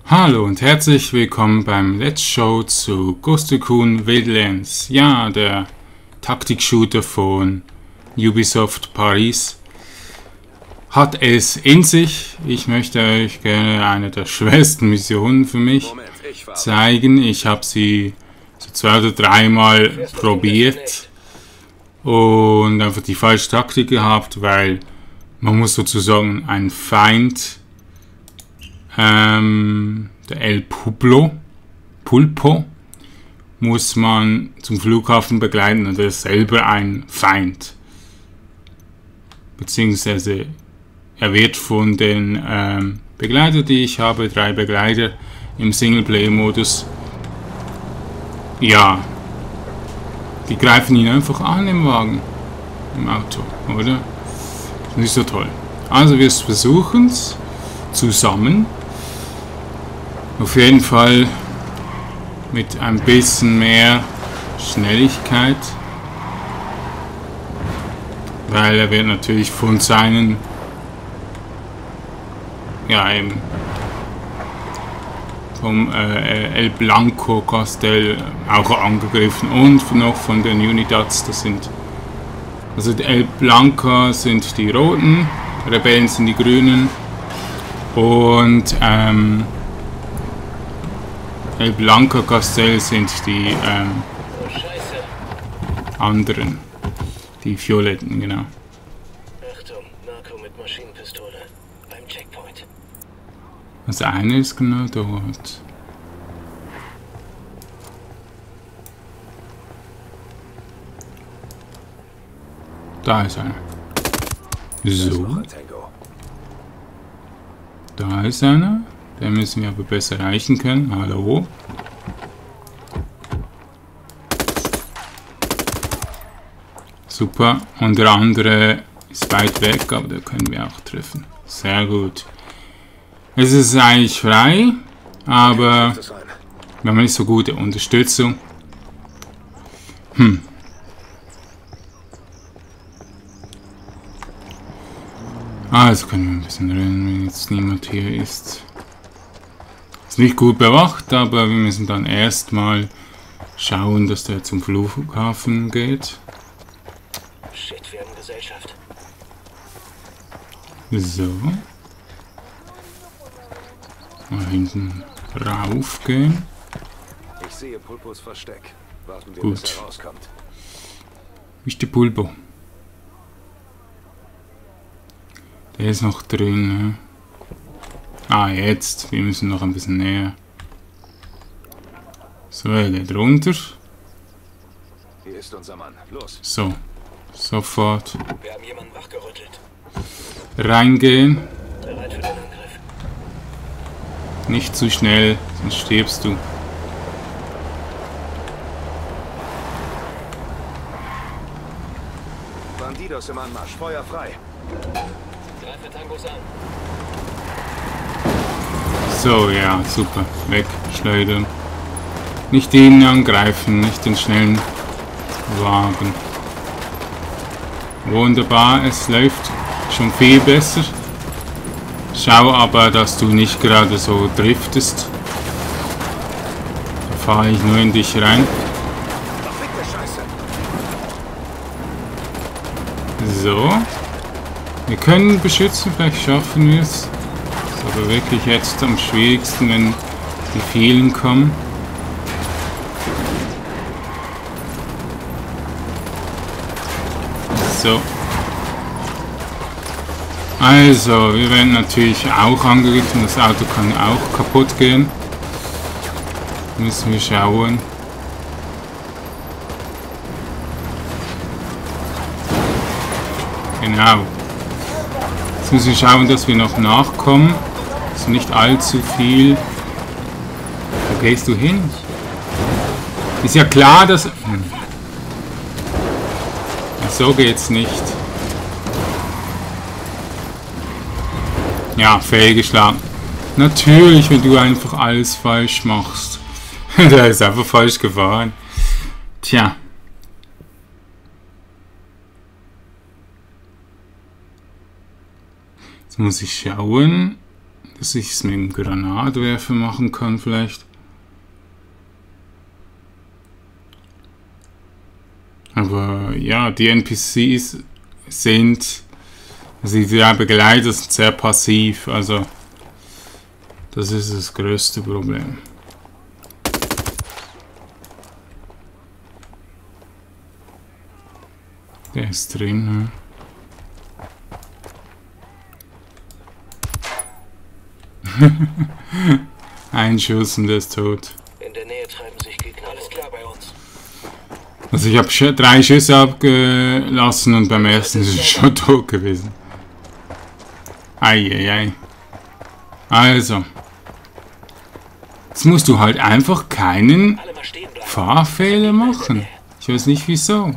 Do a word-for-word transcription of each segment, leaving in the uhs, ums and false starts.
Hallo und herzlich willkommen beim Let's Show zu Ghost Recon Wildlands. Ja, der Taktik-Shooter von Ubisoft Paris hat es in sich. Ich möchte euch gerne eine der schwersten Missionen für mich zeigen. Ich habe sie so zwei oder dreimal probiert und einfach die falsche Taktik gehabt, weil man muss sozusagen einen Feind, ähm, der El Pulpo, Pulpo, muss man zum Flughafen begleiten und er ist selber ein Feind. Beziehungsweise er wird von den ähm, Begleitern, die ich habe, drei Begleiter im Singleplay-Modus, ja, die greifen ihn einfach an im Wagen, im Auto, oder? Nicht so toll. Also wir versuchen es zusammen. Auf jeden Fall mit ein bisschen mehr Schnelligkeit, weil er wird natürlich von seinen, ja eben, vom äh, El Blanco Castell auch angegriffen und noch von den Unidats. Das sind, also die El Blanco sind die Roten, Rebellen sind die Grünen und ähm, El Blanco Castell sind die ähm, anderen, die Violetten, genau. Achtung, Narco mit Maschinenpistole beim Checkpoint. Das eine ist genau dort. Da ist einer. So. Da ist einer. Den müssen wir aber besser erreichen können. Hallo. Super. Und der andere ist weit weg, aber da können wir auch treffen. Sehr gut. Es ist eigentlich frei, aber wir haben nicht so gute Unterstützung. Hm. Also können wir ein bisschen rennen, wenn jetzt niemand hier ist. Ist nicht gut bewacht, aber wir müssen dann erstmal schauen, dass der zum Flughafen geht. Shit, wir haben Gesellschaft. So. Mal hinten rauf gehen. Ich sehe Pulpos Versteck. Warten wir, Gut. bis er rauskommt. Wie ist der Pulpo? Der ist noch drin. Ne? Ah, jetzt. Wir müssen noch ein bisschen näher. So, er geht runter. Hier ist unser Mann. Los. So. Sofort Wir haben jemanden wachgerüttelt. reingehen. Bereit für den Angriff. Nicht zu schnell, sonst stirbst du. Bandidos im Anmarsch. Feuer frei. Greife Tangos an. So, ja, super. Wegschleudern. Nicht ihn angreifen, nicht den schnellen Wagen. Wunderbar, es läuft schon viel besser. Schau aber, dass du nicht gerade so driftest. Da fahre ich nur in dich rein. So. Wir können beschützen, vielleicht schaffen wir es. Ist aber wirklich jetzt am schwierigsten, wenn die vielen kommen. So. Also, wir werden natürlich auch angegriffen. Das Auto kann auch kaputt gehen. Müssen wir schauen. Genau. Jetzt müssen wir schauen, dass wir noch nachkommen. Also nicht allzu viel. Wo gehst du hin? Ist ja klar, dass... Hm. So geht's nicht. Ja, fehlgeschlagen. Natürlich, wenn du einfach alles falsch machst. Der ist einfach falsch gefahren. Tja. Jetzt muss ich schauen, dass ich es mit dem Granatwerfer machen kann vielleicht. Aber ja, die N P Cs sind, also die drei Begleiter sind sehr passiv, also das ist das größte Problem. Der ist drin, ne? Ein Schuss und der ist tot. In der Nähe treiben sich Gegner. Alles klar bei uns. Also ich habe sch drei Schüsse abgelassen und beim ersten ist es schon tot gewesen. Eieiei. Also. Jetzt musst du halt einfach keinen Alle mal stehen bleiben. Fahrfehler machen. Ich weiß nicht wieso.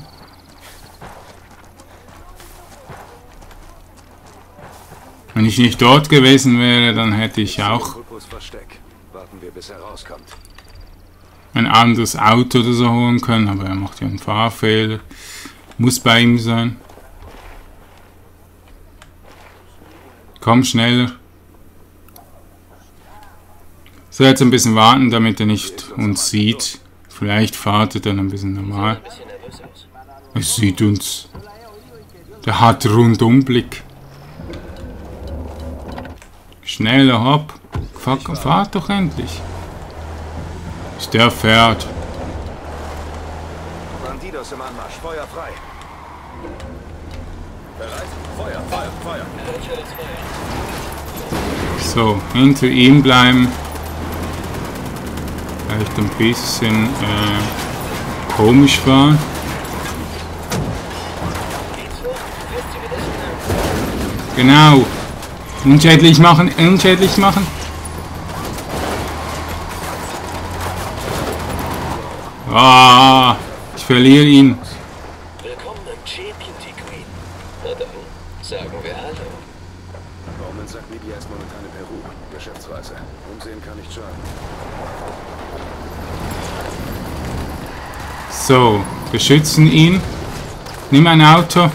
Wenn ich nicht dort gewesen wäre, dann hätte ich auch Pulpos Versteck. Warten wir, bis er rauskommt. ein anderes Auto oder so holen können, aber er macht ja einen Fahrfehler. Muss bei ihm sein. Komm schneller. So, jetzt ein bisschen warten, damit er nicht uns sieht. Vielleicht fahrt er dann ein bisschen normal. Ein bisschen nervös aus. Er sieht uns. Der hat Rundumblick. Schneller, hopp. Fahr, fahrt doch endlich. Ist der fährt. Bandidos im Anmarsch. Feuer frei. Bereit? Feuer, Feuer, Feuer. Ich höre das Feuer. So, hinter ihm bleiben. Vielleicht ein bisschen äh, komisch fahren. Geht's hoch? Fährst du wieder schnell? Genau. Unschädlich machen, unschädlich machen. Ah, ich verliere ihn. Willkommen im Champion Queen. Na dann, sagen wir Hallo. Baumann sagt mir, die erst momentan in Peru. Geschäftsreise. Umsehen kann nicht schaden. So, beschützen ihn. Nimm ein Auto.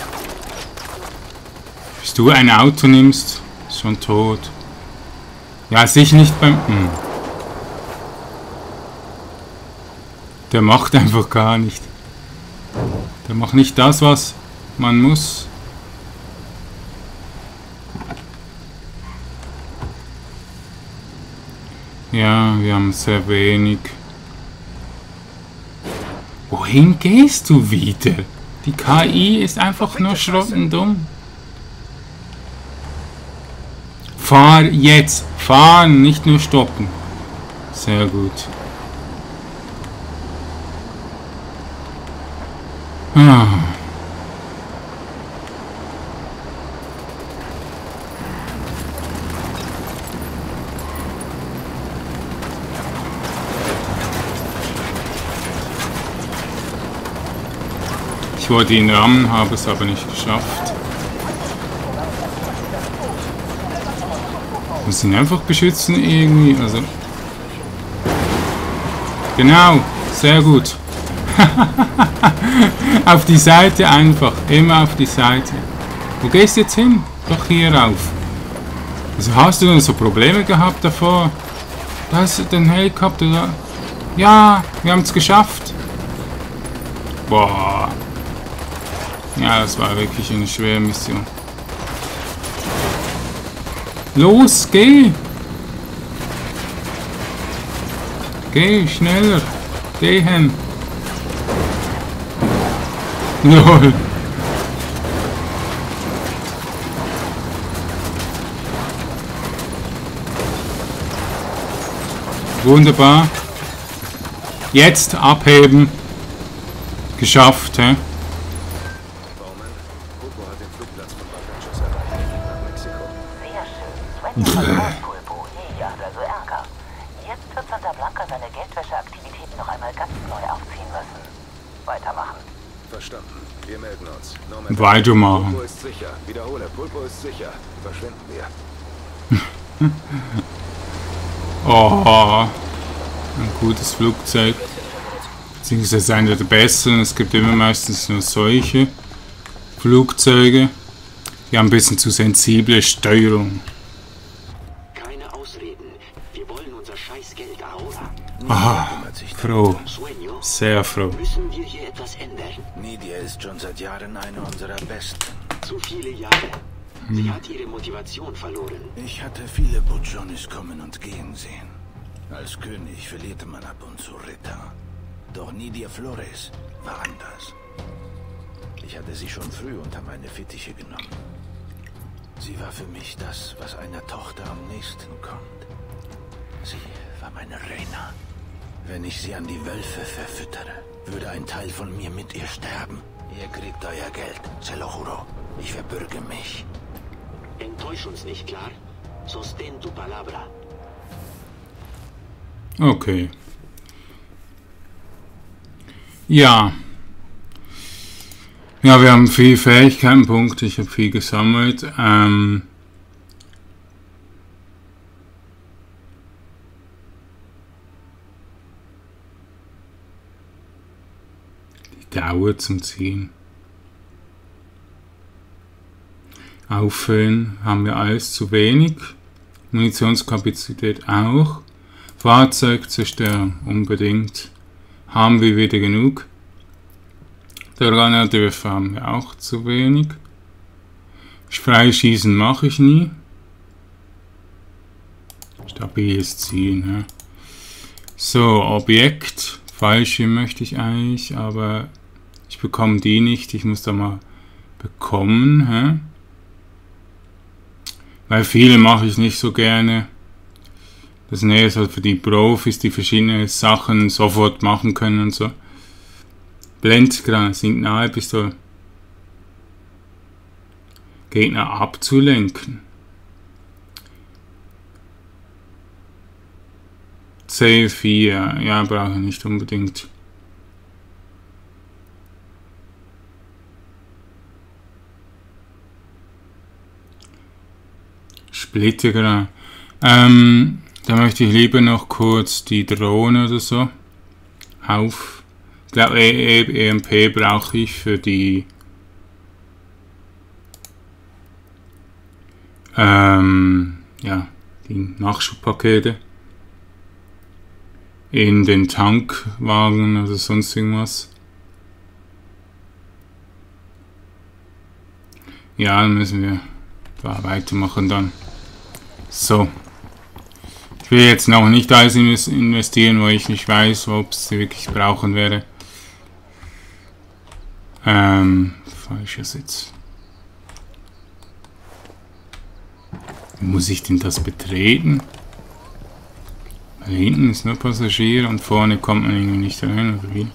Bis du ein Auto nimmst, ist schon tot. Ja, sich nicht beim... Hm. Der macht einfach gar nicht. Der macht nicht das, was man muss. Ja, wir haben sehr wenig. Wohin gehst du wieder? Die K I ist einfach nur schrottendumm. Fahr jetzt. Fahren, nicht nur stoppen. Sehr gut. Ah. Ich wollte ihn rammen, habe es aber nicht geschafft. Muss ihn einfach beschützen irgendwie, also... Genau, sehr gut. Auf die Seite einfach, immer auf die Seite. Wo gehst du jetzt hin? Doch hier rauf. Also hast du denn so Probleme gehabt davor? Da ist den Helikopter da. Ja, wir haben es geschafft. Boah. Ja, das war wirklich eine schwere Mission. Los, geh! Geh, schneller! Gehen! Lol! Wunderbar! Jetzt abheben! Geschafft, hä? Baumann, Pulpo hat den Flugplatz von Bacachos erreicht. Nach Mexiko. Sehr schön. Sven von Pulpo. Je, hat also Ärger. Jetzt wird Santa Blanca seine Geldwäscheaktivitäten noch einmal ganz neu aufziehen müssen. Weitermachen. Verstanden. Wir melden uns. Norman, Weitermachen. Pulpo ist sicher. Wiederhole, Pulpo ist sicher. Verschwinden wir. Oh, ein gutes Flugzeug. Beziehungsweise einer der besseren. Es gibt immer meistens nur solche Flugzeuge. Die haben ein bisschen zu sensible Steuerung. wollen unser Scheißgeld, ahora. Aha, froh. Sueño. Sehr froh. Müssen wir hier etwas ändern? Nidia ist schon seit Jahren eine unserer Besten. Zu viele Jahre. Sie hat ihre Motivation verloren. Ich hatte viele Buchonis kommen und gehen sehen. Als König verlierte man ab und zu Ritter. Doch Nidia Flores war anders. Ich hatte sie schon früh unter meine Fittiche genommen. Sie war für mich das, was einer Tochter am nächsten kommt. Sie war meine Reina. Wenn ich sie an die Wölfe verfüttere, würde ein Teil von mir mit ihr sterben. Ihr kriegt euer Geld, se lo juro. Ich verbürge mich. Enttäusch uns nicht, klar? Sostén tu palabra. Okay. Ja. Ja, wir haben viel Fähigkeitenpunkte. Ich habe viel gesammelt. Ähm Die Dauer zum Ziehen. Auffüllen haben wir alles zu wenig. Munitionskapazität auch. Fahrzeugzerstörung unbedingt. Haben wir wieder genug. Der Granatwerfer haben wir auch zu wenig. Freischießen mache ich nie. Stabiles Ziehen. Ja. So, Objekt. Fallschirm möchte ich eigentlich, aber ich bekomme die nicht. Ich muss da mal bekommen. Ja. Weil viele mache ich nicht so gerne. Das Nähe ist halt für die Profis, die verschiedene Sachen sofort machen können und so. Blendgranate, Signalpistole. Gegner abzulenken. C vier, ja, brauche ich nicht unbedingt. Splittergranate. Ähm, da möchte ich lieber noch kurz die Drohne oder so auf. Ich glaube, E M P brauche ich für die ähm, ja, die Nachschubpakete in den Tankwagen oder sonst irgendwas. Ja, dann müssen wir da weitermachen dann. So. Ich will jetzt noch nicht alles investieren, wo ich nicht weiß, ob es wirklich brauchen werde. Ähm, falscher Sitz. Wie muss ich denn das betreten? Weil hinten ist nur Passagier und vorne kommt man irgendwie nicht rein, oder wie?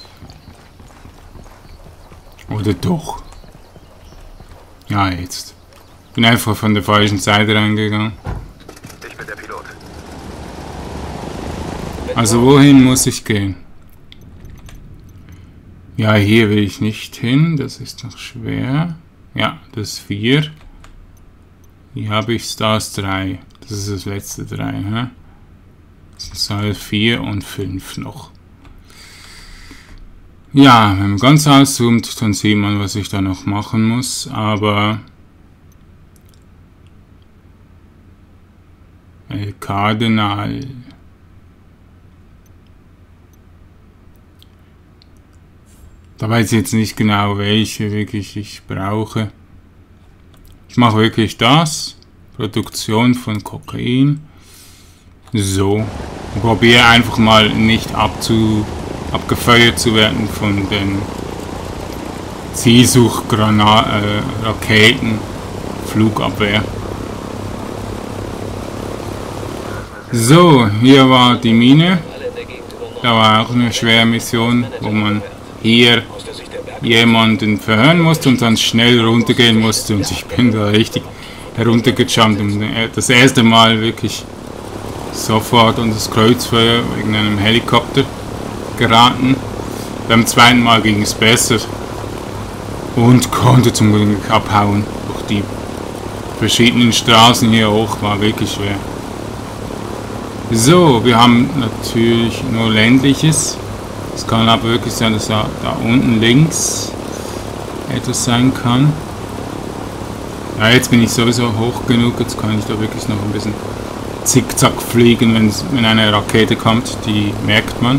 Oder doch? Ja, jetzt. Bin einfach von der falschen Seite reingegangen. Ich bin der Pilot. Also wohin muss ich gehen? Ja, hier will ich nicht hin, das ist noch schwer. Ja, das ist vier. Hier habe ich Stars drei. Das ist das letzte drei, hä? Das sind halt vier und fünf noch. Ja, wenn man ganz auszoomt, dann sieht man, was ich da noch machen muss, aber El Cardenal. Da weiß ich jetzt nicht genau, welche wirklich ich brauche. Ich mache wirklich das. Produktion von Kokain. So. Ich probiere einfach mal nicht abzu, abgefeuert zu werden von den Zielsuchgranaten, äh, Raketen, Flugabwehr. So, hier war die Mine. Da war auch eine schwere Mission, wo man hier jemanden verhören musste und dann schnell runtergehen musste, und ich bin da richtig heruntergejumpt und das erste Mal wirklich sofort unter das Kreuzfeuer wegen einem Helikopter geraten. Beim zweiten Mal ging es besser und konnte zum Glück abhauen. Durch die verschiedenen Straßen hier hoch war wirklich schwer. So, wir haben natürlich nur ländliches. Es kann aber wirklich sein, dass da, da unten links etwas sein kann. Ja, jetzt bin ich sowieso hoch genug, jetzt kann ich da wirklich noch ein bisschen zickzack fliegen, wenn, wenn eine Rakete kommt. Die merkt man.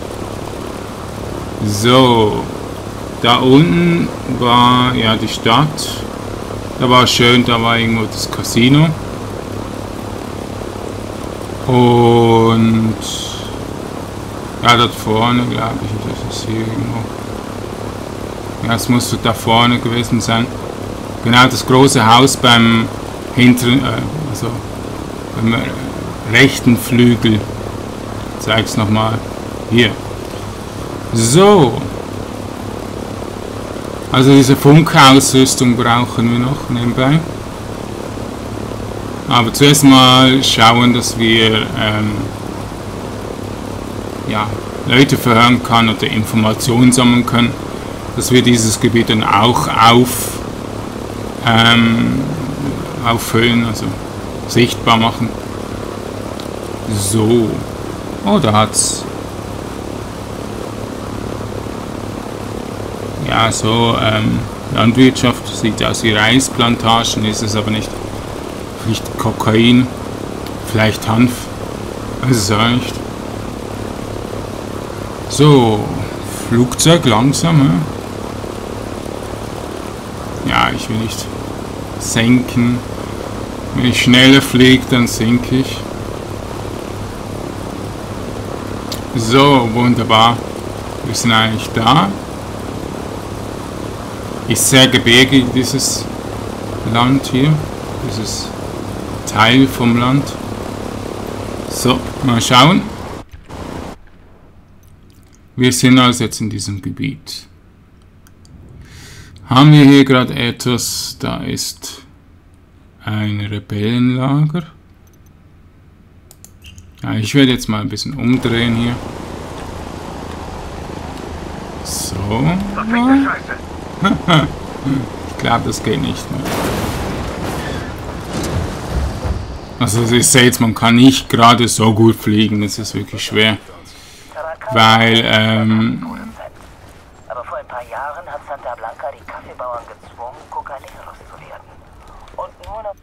So. Da unten war ja die Stadt. Da war schön, da war irgendwo das Casino. Und ja, dort vorne, glaube ich, das ist hier irgendwo. Ja, es musste da vorne gewesen sein. Genau, das große Haus beim hinteren, äh, also beim rechten Flügel. Ich zeig's nochmal. Hier. So. Also diese Funkausrüstung brauchen wir noch nebenbei. Aber zuerst mal schauen, dass wir ähm, ja, Leute verhören können oder Informationen sammeln können, dass wir dieses Gebiet dann auch auf, ähm, auffüllen, also sichtbar machen. So. Oh, da hat's. Ja, so ähm, Landwirtschaft sieht aus wie Reisplantagen, ist es aber nicht. Vielleicht Kokain, vielleicht Hanf, weiß es auch nicht. So, Flugzeug langsam. Ja, ich will nicht senken. Wenn ich schneller fliege, dann sinke ich. So, wunderbar. Wir sind eigentlich da. Ist sehr gebirgig, dieses Land hier. Dieses Teil vom Land. So, mal schauen. Wir sind also jetzt in diesem Gebiet. Haben wir hier gerade etwas? Da ist ein Rebellenlager. Ja, ich werde jetzt mal ein bisschen umdrehen hier. So. Ich glaube, das geht nicht mehr. Also ihr seht, man kann nicht gerade so gut fliegen, das ist wirklich schwer. Weil, ähm... Aber vor ein paar Jahren hat Santa Blanca die Kaffeebauern gezwungen, Cocaleros zu werden. Und nur noch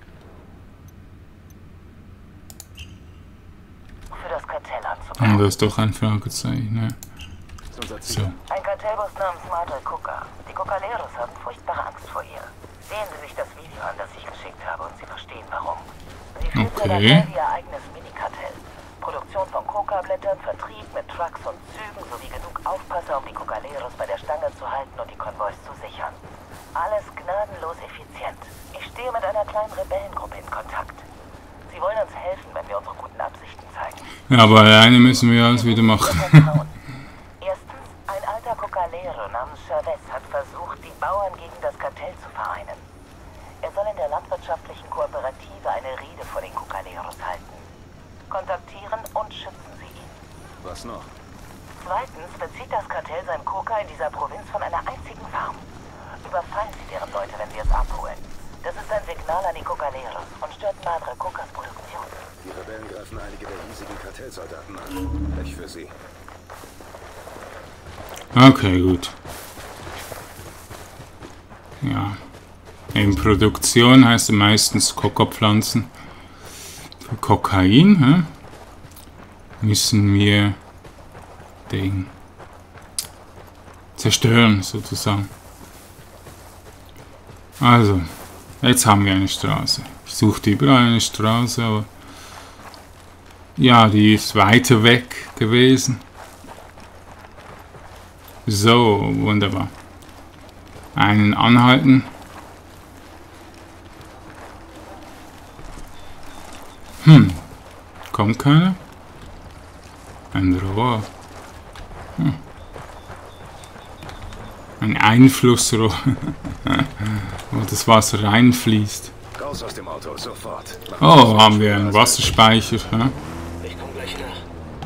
für das Kartell anzubauen. Oh, das ist doch ein Fragezeichen, ne? So. Ein Kartellboss namens Madre Coca. Die Cocaleros haben furchtbare Angst vor ihr. Sehen Sie sich das Video an, das ich geschickt habe, und Sie verstehen warum. Sie führt Okay. für das ihr eigenes Minikartell. Produktion von Coca-Blättern, Vertrieb mit Trucks und Zügen sowie genug Aufpasser, um die Cocaleros bei der Stange zu halten und die Konvois zu sichern. Alles gnadenlos effizient. Ich stehe mit einer kleinen Rebellengruppe in Kontakt. Sie wollen uns helfen, wenn wir unsere guten Absichten zeigen. Ja, aber alleine müssen wir alles wieder machen. Erstens, ein alter Cocalero namens Chavez hat versucht, die Bauern gegen das Kartell zu vereinen. Er soll in der landwirtschaftlichen Kooperative eine Rede vor den Cocaleros halten. Kontaktieren und schützen Sie ihn. Was noch? Zweitens bezieht das Kartell sein Coca in dieser Provinz von einer einzigen Farm. Überfallen Sie deren Leute, wenn Sie es abholen. Das ist ein Signal an die Cocaleros und stört Madre Cocas Produktion. Die Rebellen greifen einige der hiesigen Kartellsoldaten an. Pech für sie. Okay, gut. Ja. In Produktion heißt es meistens Kokopflanzen. Für Kokain, hä? Müssen wir den zerstören, sozusagen. Also, jetzt haben wir eine Straße. Ich suchte überall eine Straße, aber ja, die ist weiter weg gewesen. So, wunderbar. Einen anhalten. Hm, kommt keiner? Ein Rohr. Hm. Ein Einflussrohr, wo das Wasser reinfließt. Raus aus dem Auto, sofort. Oh, haben wir einen Wasserspeicher. Hä? Ich komm gleich nach.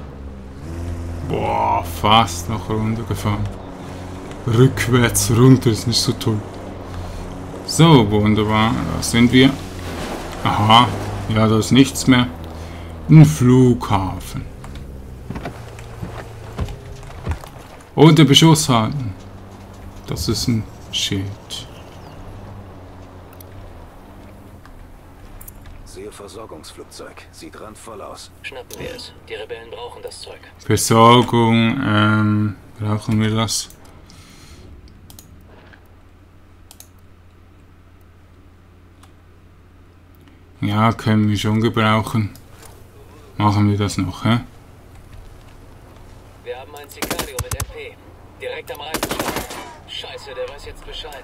Boah, fast noch runtergefahren. Rückwärts runter ist nicht so toll. So, wunderbar. Da sind wir. Aha. Ja, da ist nichts mehr. Ein Flughafen. Unter Beschuss halten. Das ist ein Schild. Sehe Versorgungsflugzeug. Sieht randvoll aus. Schnappen wir es. Die Rebellen brauchen das Zeug. Versorgung, ähm, brauchen wir das? Ja, können wir schon gebrauchen. Machen wir das noch, hä? Wir haben einen Sicario mit M P. Direkt am Reifenstand. Scheiße, der weiß jetzt Bescheid.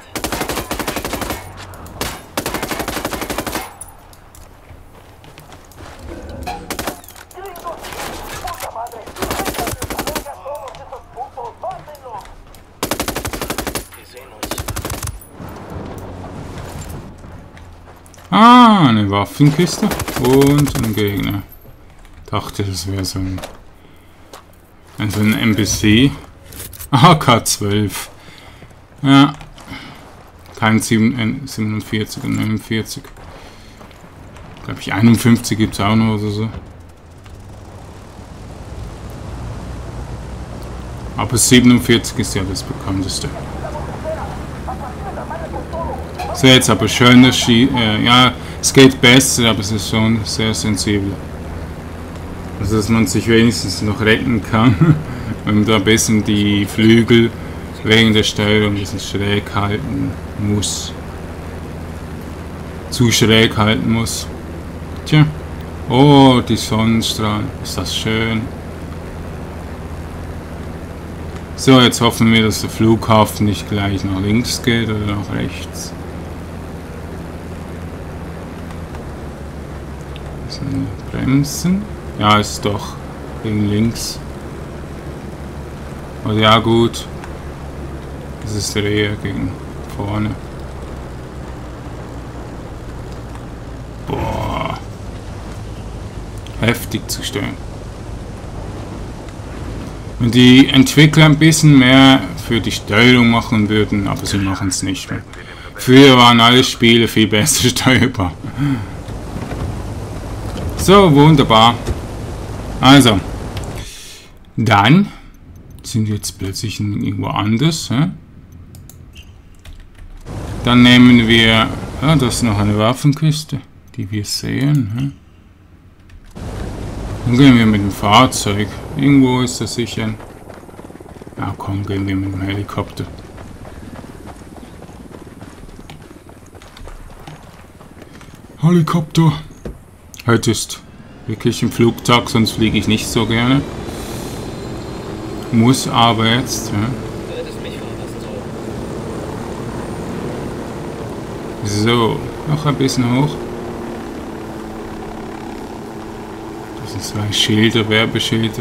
Die sehen uns. Ah, eine Waffenkiste und ein Gegner. Dachte, das wäre so ein, also ein N P C. A K zwölf. Ja. Kein siebenundvierzig und neunundvierzig. Glaube ich, einundfünfzig gibt es auch noch oder so. Aber siebenundvierzig ist ja das bekannteste. So, jetzt aber schöner Ski. Äh, ja, es geht besser, aber es ist schon sehr sensibel. Also, dass man sich wenigstens noch retten kann. Wenn man da ein bisschen die Flügel wegen der Steuerung ein bisschen schräg halten muss. Zu schräg halten muss. Tja. Oh, die Sonnenstrahlen. Ist das schön. So, jetzt hoffen wir, dass der Flughafen nicht gleich nach links geht oder nach rechts. So, Bremsen. Ja, ist doch gegen links. Also ja, gut. Das ist eher gegen vorne. Boah. Heftig zu steuern. Wenn die Entwickler ein bisschen mehr für die Steuerung machen würden, aber sie machen es nicht mehr. Früher waren alle Spiele viel besser steuerbar. So, wunderbar. Also, dann sind wir jetzt plötzlich irgendwo anders. Hä? Dann nehmen wir, ja, das ist noch eine Waffenkiste, die wir sehen. Hä? Dann gehen wir mit dem Fahrzeug. Irgendwo ist das sicher. Ja, komm, gehen wir mit dem Helikopter. Helikopter. Heute ist wirklich ein Flugtag, sonst fliege ich nicht so gerne. Muss aber jetzt. Ja. Du hättest mich fahren lassen sollen. So, noch ein bisschen hoch. Das sind zwei Schilder, Werbeschilder.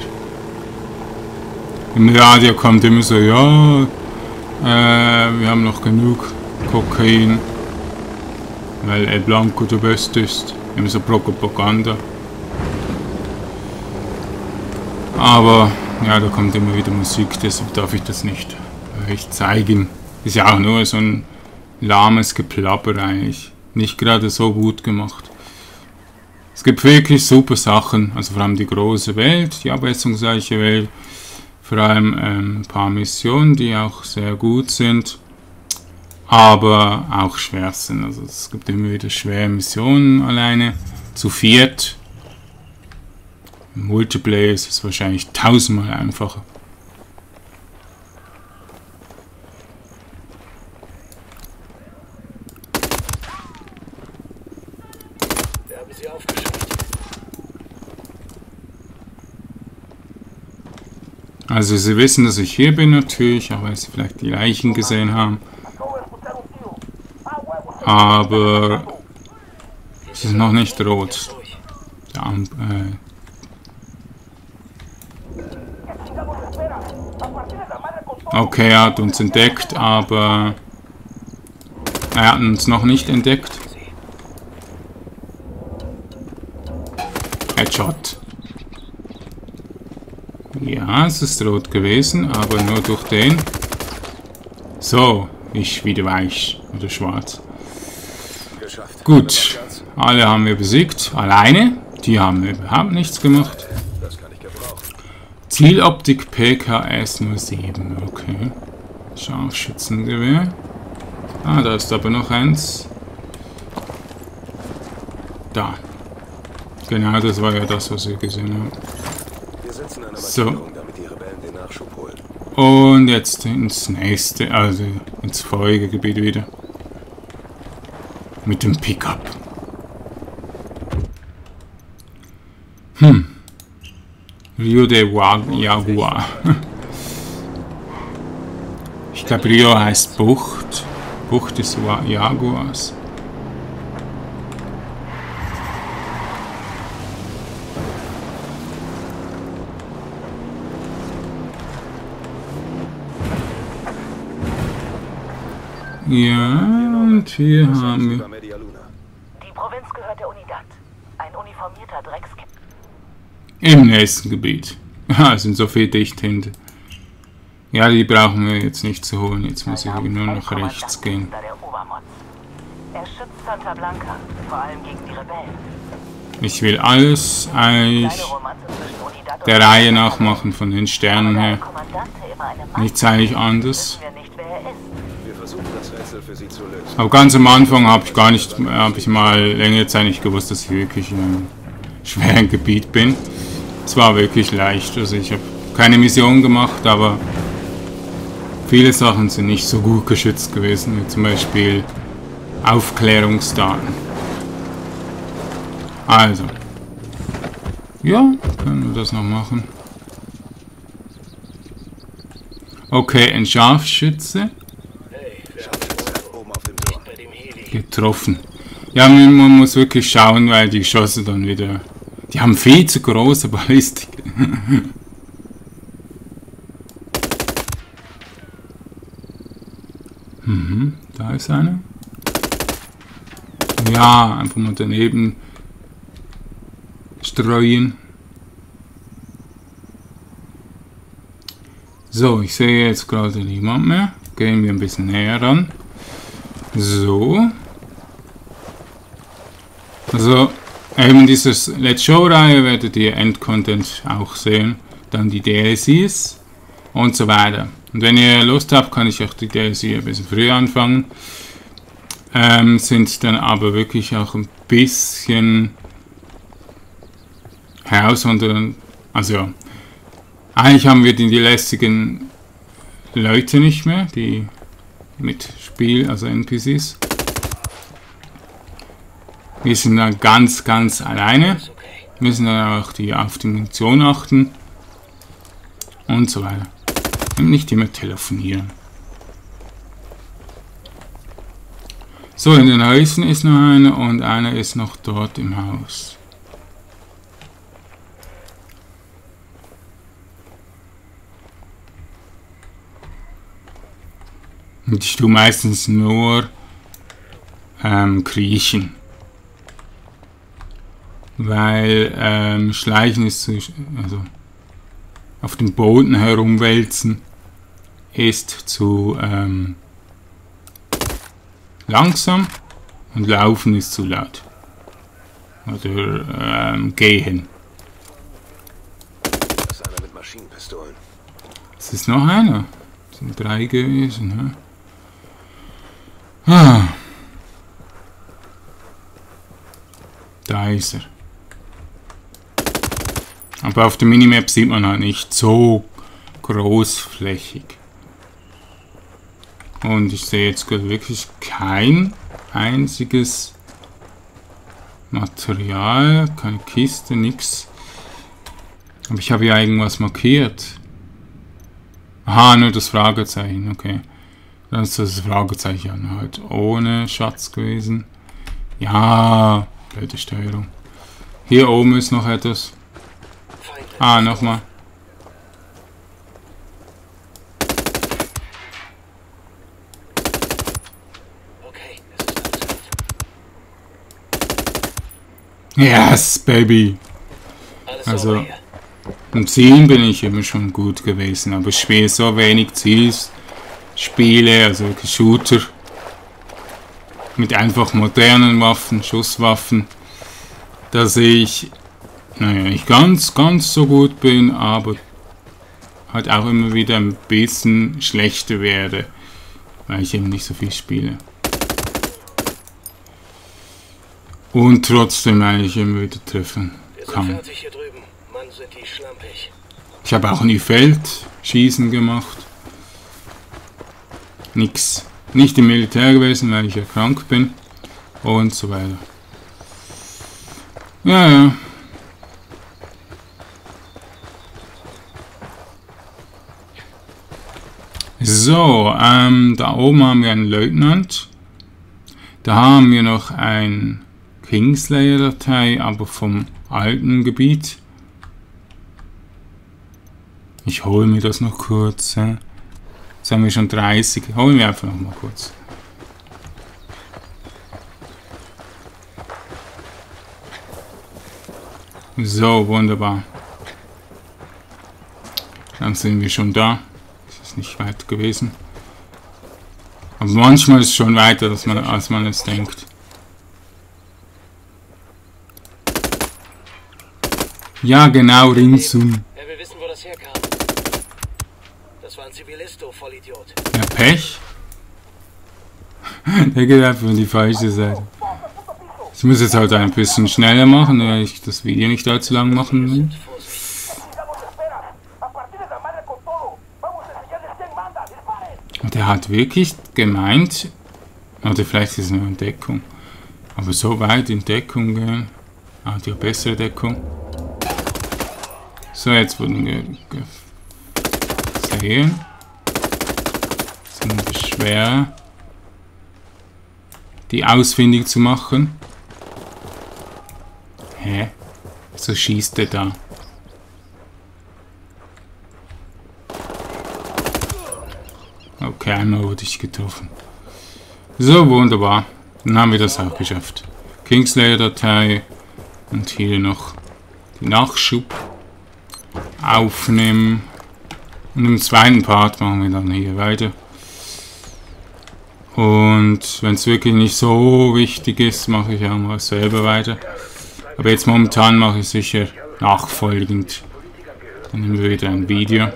Im Radio kommt immer so, ja, äh, wir haben noch genug Kokain, weil El Blanco der Beste ist. Immer so Propaganda. Aber, ja, da kommt immer wieder Musik, deshalb darf ich das nicht euch zeigen. Ist ja auch nur so ein lahmes Geplapper eigentlich. Nicht gerade so gut gemacht. Es gibt wirklich super Sachen, also vor allem die große Welt, die abwechslungsreiche Welt. Vor allem ähm, ein paar Missionen, die auch sehr gut sind, aber auch schwer sind. Also es gibt immer wieder schwere Missionen alleine, zu viert. Im Multiplayer ist es wahrscheinlich tausendmal einfacher. Wir haben sie aufgeschickt. Also Sie wissen, dass ich hier bin natürlich, auch weil Sie vielleicht die Leichen gesehen haben. Aber es ist noch nicht rot. Der Amp äh okay, er hat uns entdeckt, aber er hat uns noch nicht entdeckt. Headshot. Ja, es ist rot gewesen, aber nur durch den. So, ich wieder weich oder schwarz. Gut, alle haben wir besiegt. Alleine, die haben überhaupt nichts gemacht. Zieloptik P K S null sieben, okay. Scharfschützengewehr. Ah, da ist aber noch eins. Da. Genau, das war ja das, was wir gesehen haben. Wir setzen eine So. Markierung, damit die Rebellen den Nachschub holen. Und jetzt ins nächste, also ins vorige Gebiet wieder. Mit dem Pickup. Hm. Rio de Jaguar. Ich glaube, Rio heißt Bucht. Bucht des Jaguars. Ja, und hier haben wir... Die Provinz gehört der Unidad. Ein uniformierter Dreckskind. Im nächsten Gebiet. Ja, es sind so viel dicht hinter. Ja, die brauchen wir jetzt nicht zu holen. Jetzt muss ich nur nach rechts gehen. Er schützt Santa Blanca, vor allem gegen die Rebellen. Ich will alles eigentlich der Reihe nach machen, von den Sternen her. Nichts eigentlich anders. Wir versuchen das Rätsel für Sie zu lösen. Aber ganz am Anfang habe ich gar nicht, habe ich mal längere Zeit nicht gewusst, dass ich wirklich in einem schweren Gebiet bin. Es war wirklich leicht. Also ich habe keine Mission gemacht, aber viele Sachen sind nicht so gut geschützt gewesen, wie zum Beispiel Aufklärungsdaten. Also. Ja, können wir das noch machen. Okay, ein Scharfschütze. Getroffen. Ja, man muss wirklich schauen, weil die Geschosse dann wieder... Die haben viel zu große Ballistik. mhm, da ist einer. Ja, einfach mal daneben streuen. So, ich sehe jetzt gerade niemand mehr. Gehen wir ein bisschen näher ran. So. Also, eben dieses Let's Show-Reihe werdet ihr Endcontent auch sehen. Dann die D L Cs und so weiter. Und wenn ihr Lust habt, kann ich auch die D L C ein bisschen früher anfangen. Ähm, sind dann aber wirklich auch ein bisschen herausfordernd. Also ja, eigentlich haben wir die, die lästigen Leute nicht mehr, die mit Spiel, also N P Cs. Wir sind dann ganz, ganz alleine, müssen dann auch die, auf die Munition achten und so weiter. Und nicht immer telefonieren. So, in den Häusern ist noch einer und einer ist noch dort im Haus. Und ich tue meistens nur ähm, kriechen. Weil ähm, Schleichen ist zu, also auf dem Boden herumwälzen ist zu ähm, langsam und Laufen ist zu laut. Oder ähm, gehen. Das ist einer mit Maschinenpistolen. Es ist noch einer. Es sind drei gewesen. Ne? Ah. Da ist er. Aber auf der Minimap sieht man halt nicht so großflächig. Und ich sehe jetzt wirklich kein einziges Material, keine Kiste, nichts. Aber ich habe ja irgendwas markiert. Aha, nur das Fragezeichen, okay. Dann ist das Fragezeichen halt ohne Schatz gewesen. Ja, blöde Steuerung. Hier oben ist noch etwas. Ah, nochmal. Yes, Baby. Also, im Zielen bin ich immer schon gut gewesen, aber ich spiele so wenig Zielspiele, also Shooter mit einfach modernen Waffen, Schusswaffen, dass ich, naja, nicht ganz, ganz so gut bin, aber halt auch immer wieder ein bisschen schlechter werde, weil ich eben nicht so viel spiele. Und trotzdem eigentlich immer wieder treffen Wir sind kann. fertig hier drüben. Mann, sind die schlampig. Ich habe auch nie Feldschießen gemacht. Nix. Nicht im Militär gewesen, weil ich ja krank bin. Und so weiter. Ja, ja. So, ähm, da oben haben wir einen Leutnant. Da haben wir noch ein Kingslayer-Datei, aber vom alten Gebiet. Ich hole mir das noch kurz. Äh. Jetzt haben wir schon dreißig. Holen wir einfach noch mal kurz. So, wunderbar. Dann sind wir schon da. Das ist nicht weit gewesen. Aber manchmal ist es schon weiter, als man, als man es denkt. Ja, genau, ringsum. Er will wissen, wo das herkam. Das war ein Zivilist, du Vollidiot. Ja, Pech. Der geht einfach in die falsche Seite. Ich muss jetzt halt ein bisschen schneller machen, weil ich das Video nicht allzu lang machen will. Und der hat wirklich gemeint, oder vielleicht ist es nur in Deckung, aber so weit in Deckung gehen, hat ja bessere Deckung. So, jetzt wurden wir gesehen. Es ist schwer, die ausfindig zu machen. Hä? So schießt er da. Okay, einmal wurde ich getroffen. So, wunderbar. Dann haben wir das auch geschafft. Kingslayer-Datei. Und hier noch die Nachschub aufnehmen. Und im zweiten Part machen wir dann hier weiter. Und wenn es wirklich nicht so wichtig ist, mache ich auch mal selber weiter. Aber jetzt momentan mache ich sicher nachfolgend. Dann nehmen wir wieder ein Video.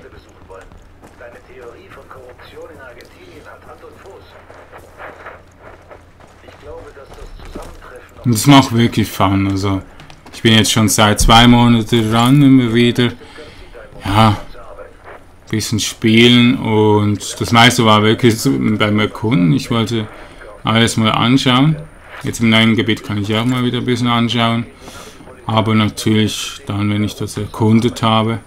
Und es macht wirklich Fun. Also ich bin jetzt schon seit zwei Monaten dran, immer wieder. Ja, ein bisschen spielen. Und das meiste war wirklich so beim Erkunden. Ich wollte alles mal anschauen. Jetzt im neuen Gebiet kann ich auch mal wieder ein bisschen anschauen. Aber natürlich dann, wenn ich das erkundet habe.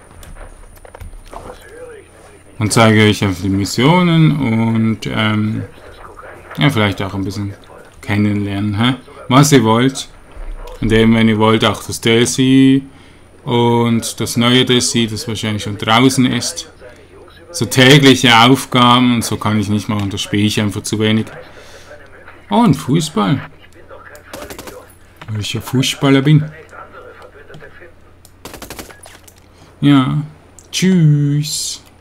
Und zeige euch einfach die Missionen und ähm, ja, vielleicht auch ein bisschen kennenlernen, hä? Was ihr wollt. Und eben, wenn ihr wollt, auch das D L C und das neue D L C, das wahrscheinlich schon draußen ist. So tägliche Aufgaben und so kann ich nicht machen, das spiele ich einfach zu wenig. Oh, ein Fußball. Weil ich ja Fußballer bin. Ja, tschüss.